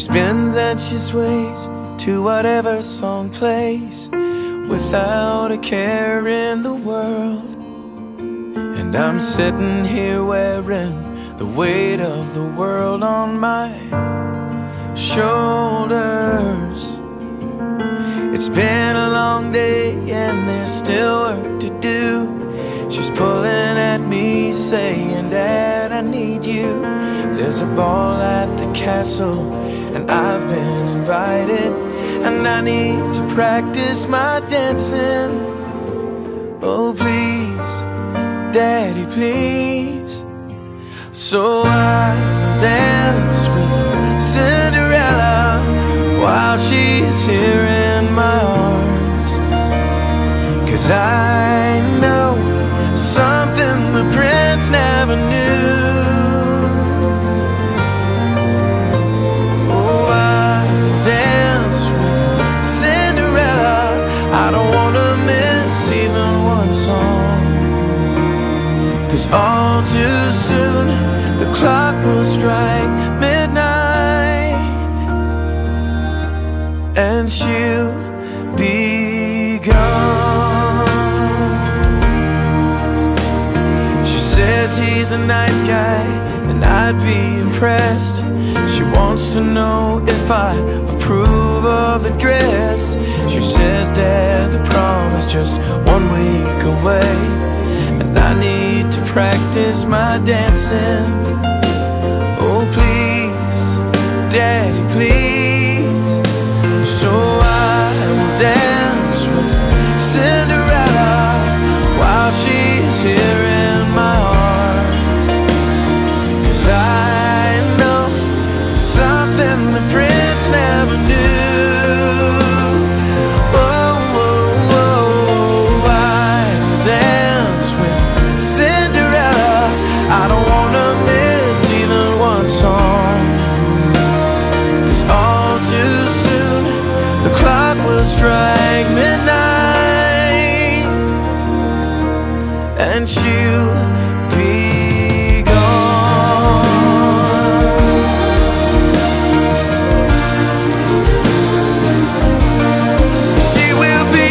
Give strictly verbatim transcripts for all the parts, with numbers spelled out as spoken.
spins and she sways to whatever song plays, without a care in the world. And I'm sitting here wearing the weight of the world on my shoulders. It's been a long day and there's still work to do. She's pulling at me saying, Dad, I need you. There's a ball at the castle and I've been invited, and I need to practice my dancing. Oh please, Daddy, please. So I will dance with Cinderella while she's here in my arms, 'cause I know something the prince never knew. Oh, I will dance with Cinderella. I don't wanna miss even one song, 'cause all too soon the clock will strike midnight and she'll be gone. She says he's a nice guy and I'd be impressed. She wants to know if I approve of the dress. She says, Dad, the prom is just one week away, and I need to practice my dancing. Oh please, Daddy, please. So I will dance with Cinderella while she's here in my arms, 'cause I know something the prince never knew. Oh, oh, oh, I will dance with Cinderella. I don't wanna miss even one song, 'cause all too soon the clock will strike midnight and she'll be gone. She will be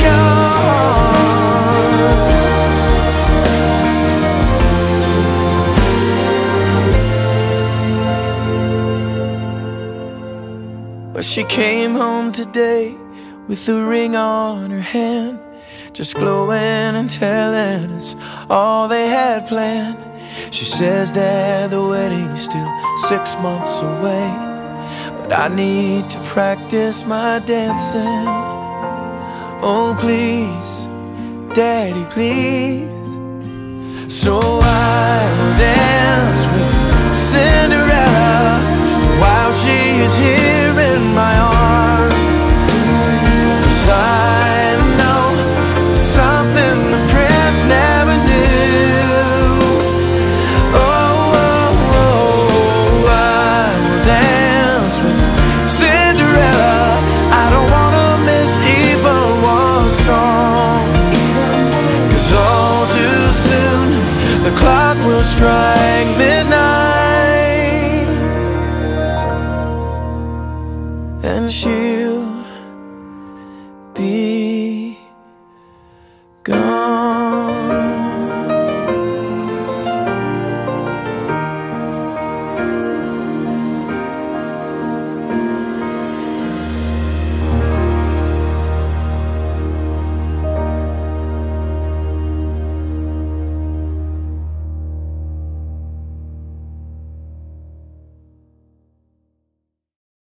gone. But she came home today with the ring on her hand, just glowing and telling us all they had planned. She says, Dad, the wedding's still six months away, but I need to practice my dancing. Oh please, Daddy, please. So I will dance with Cinderella while she is here in my arms, 'cause I know something the prince never knew. Oh, oh, oh, I will dance with Cinderella. I don't wanna miss even one song, 'cause all too soon the clock will strike midnight